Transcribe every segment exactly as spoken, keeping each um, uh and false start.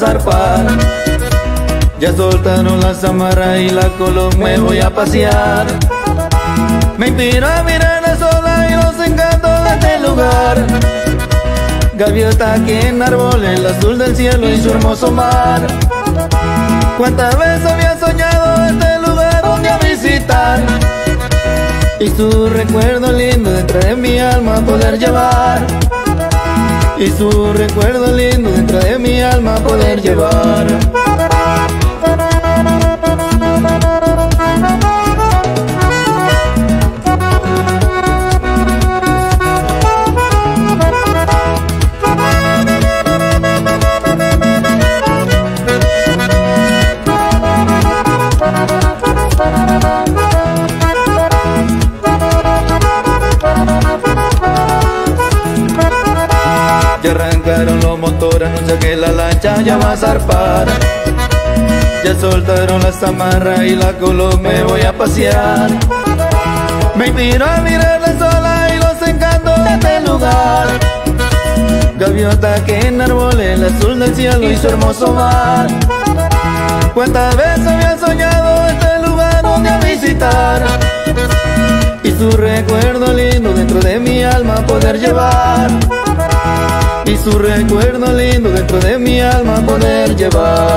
zarpar. Ya soltaron las amarras y la Colón me voy a pasear. Me inspiro a mirar la sola y los encantos de este lugar. Gaviota que en árboles, el azul del cielo y su hermoso mar. Cuántas veces había soñado este lugar donde a visitar, y su recuerdo lindo dentro de mi alma poder llevar. Y su recuerdo lindo dentro de mi alma poder llevar. Ya arrancaron los motores, anuncia que la lancha ya va a zarpar. Ya soltaron las amarras y la Colón me voy a pasear. Me inspiro a mirar la sola y los encantos de este lugar. Gaviota que en árboles, el azul del cielo y su hermoso mar. Cuántas veces había soñado este lugar donde a visitar, y su recuerdo lindo dentro de mi alma poder llevar. Y su recuerdo lindo dentro de mi alma poder llevar.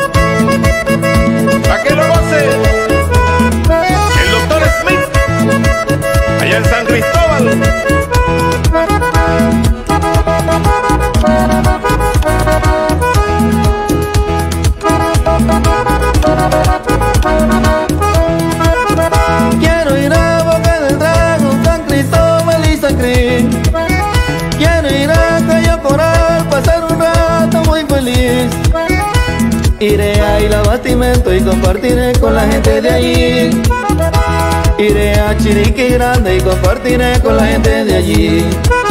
¡Pa' que lo goce! El doctor Smith, allá en San Cristóbal. Quiero ir a Boca del Drago, San Cristóbal y San Cris. Quiero ir a Cayo Coral, pasar un rato muy feliz. Iré a Isla Bastimento y compartiré con la gente de allí. Iré a Chiriquí Grande y compartiré con la gente de allí.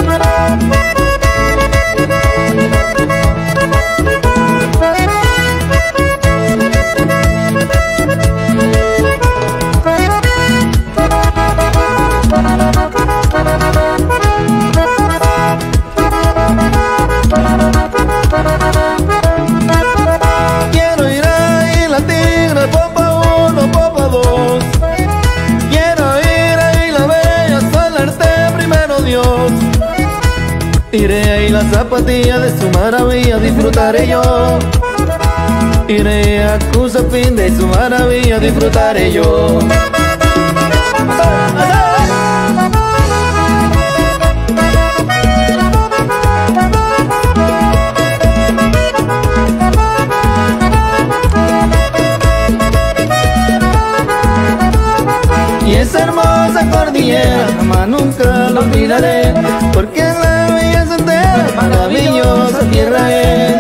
Quiero ir a Isla Tigre, Popa uno, Popa dos. Quiero ir a Isla Bella, salarte primero Dios. Iré a Isla Zapatilla, de su maravilla disfrutaré yo. Iré a Cusapín, de su maravilla disfrutaré yo. Y esa hermosa cordillera jamás nunca la olvidaré, porque la belleza entera, maravillosa tierra es.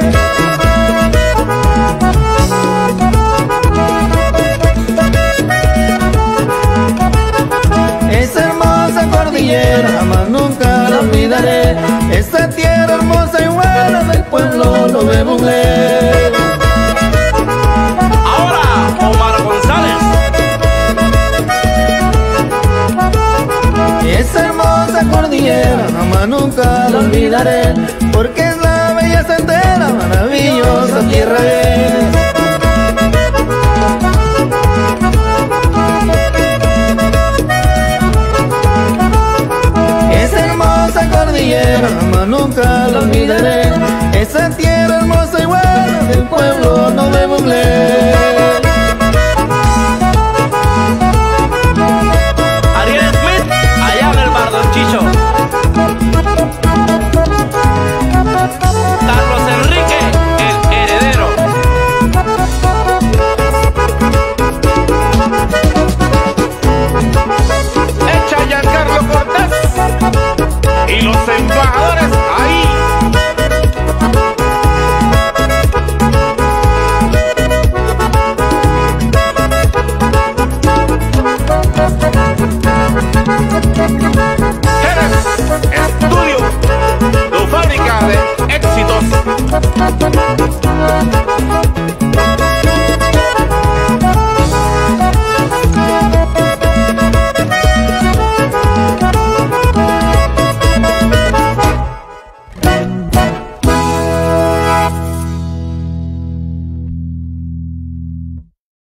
Esa hermosa cordillera jamás nunca la olvidaré, esa tierra hermosa y buena del pueblo lo vemos leer. Ahora, Omar González. Esa hermosa cordillera jamás nunca la olvidaré, porque